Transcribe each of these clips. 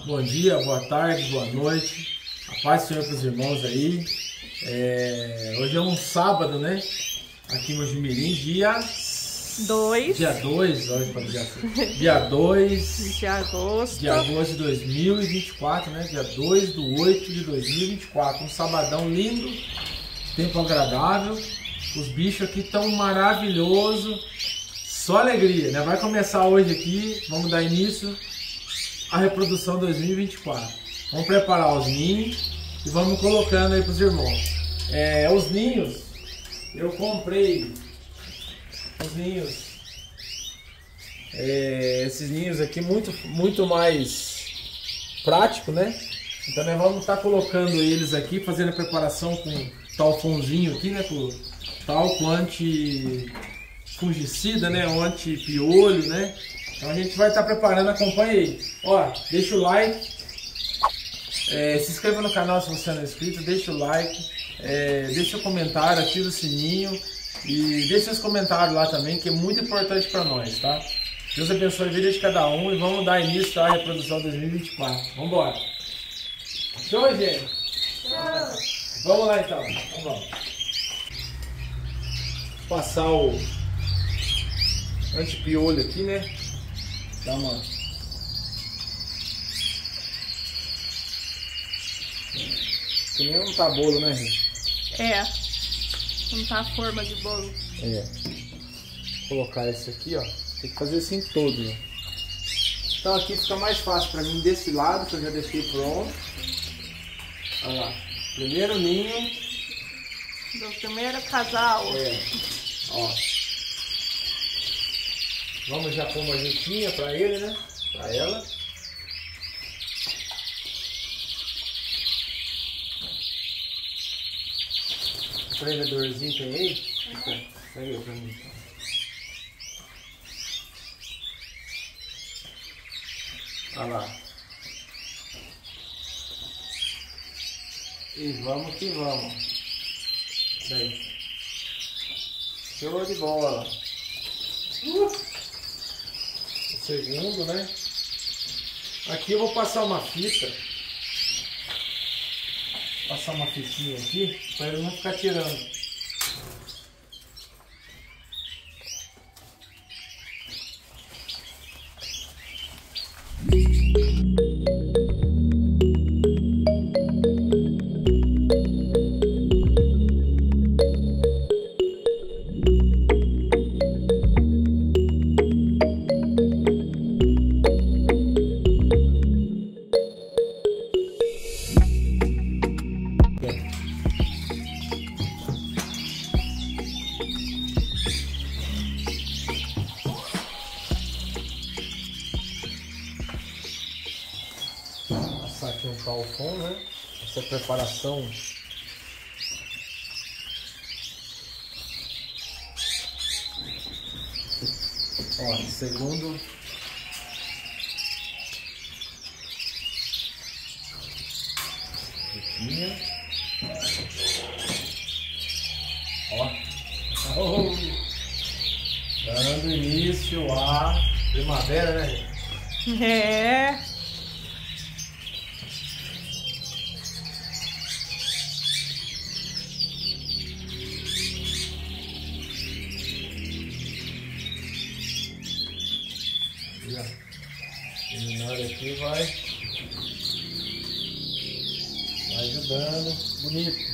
bom dia, boa tarde, boa noite. A paz do Senhor para os irmãos aí. Hoje é um sábado, né? Aqui em Mojimirim, dia 2. Dia 2, olha para dia 2 de agosto. De agosto de 2024, né? Dia 2/8/2024. Um sabadão lindo, tempo agradável. Os bichos aqui estão maravilhosos. Só alegria, né? Vai começar hoje aqui, vamos dar início à reprodução 2024. Vamos preparar os ninhos e vamos colocando aí para os irmãos. Os ninhos, eu comprei os ninhos, esses ninhos aqui muito mais prático, né? Então nós vamos estar colocando eles aqui, fazendo a preparação com talfonzinho aqui, né? Com talco anti-fungicida, né? O anti-piolho, né? Então a gente vai estar preparando, acompanha aí. Ó, deixa o like, se inscreva no canal se você não é inscrito, deixa o like, deixa o comentário, ativa o sininho e deixa seus comentários lá também, que é muito importante para nós, tá? Deus abençoe a vida de cada um e vamos dar início à reprodução 2024. Vamos embora! Show, gente? Show. Vamos lá então, vamos passar o antipiolho aqui, né? Dá uma... Que nem um tá bolo, né, gente? Não tá a forma de bolo. Vou colocar esse aqui, ó. Tem que fazer assim todo, né? Então aqui fica mais fácil pra mim desse lado, que eu já deixei pronto. Olha lá. Primeiro ninho. Do primeiro casal. Ó. Vamos já pôr uma juntinha pra ele, né? Pra ela. O prendedorzinho tem aí? Pega aí pra mim. Olha lá. E vamos que vamos. Daí. Show de bola. O segundo, né? Aqui eu vou passar uma fita. Passar uma fitinha aqui para ele não ficar tirando. Passar aqui um talfon, né? Essa preparação segundo dando início à primavera, né? Terminar aqui vai ajudando, bonito.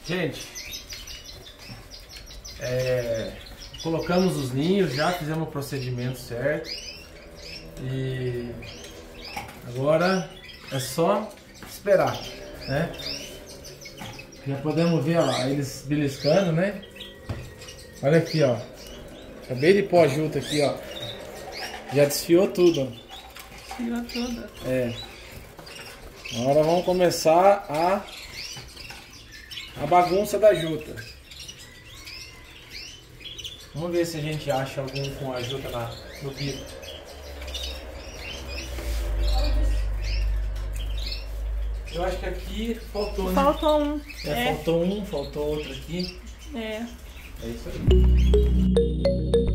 Gente, colocamos os ninhos, já fizemos o procedimento certo. E agora é só esperar, né? Já podemos ver, ó lá, eles beliscando, né? Olha aqui, ó. Acabei de pôr a juta aqui, ó. Já desfiou tudo, ó. Desfiou tudo. Agora vamos começar a bagunça da juta. Vamos ver se a gente acha algum com a juta no bico. Eu acho que aqui faltou, né? Faltou um. Faltou um, faltou outro aqui. É isso aí.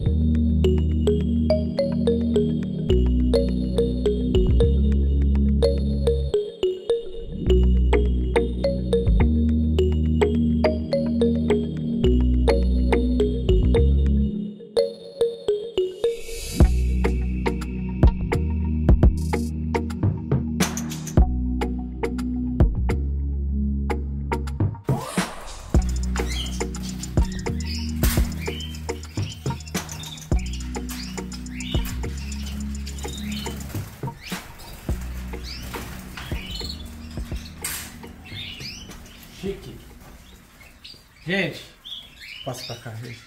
Chique. Gente, passa pra cá, gente.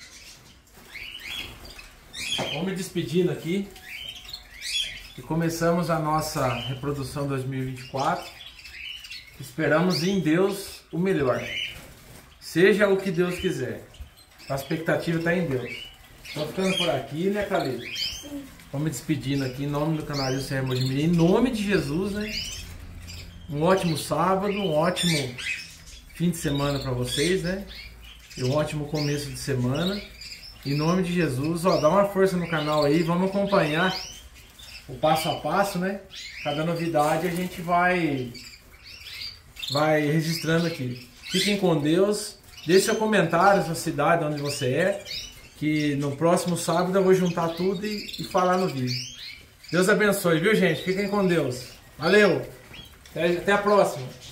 Vamos me despedindo aqui. E começamos a nossa reprodução 2024. Esperamos em Deus o melhor. Seja o que Deus quiser. A expectativa está em Deus. Estou ficando por aqui, né, Thalita? Sim. Vamos me despedindo aqui em nome do Canaril Serra Mojimirim. Em nome de Jesus, né? Um ótimo sábado, um ótimo fim de semana para vocês, né? E um ótimo começo de semana. Em nome de Jesus, ó, dá uma força no canal aí, vamos acompanhar o passo a passo, né? Cada novidade a gente vai registrando aqui. Fiquem com Deus. Deixe seu comentário, sua cidade, onde você é, que no próximo sábado eu vou juntar tudo e falar no vídeo. Deus abençoe, viu, gente? Fiquem com Deus. Valeu! Até a próxima!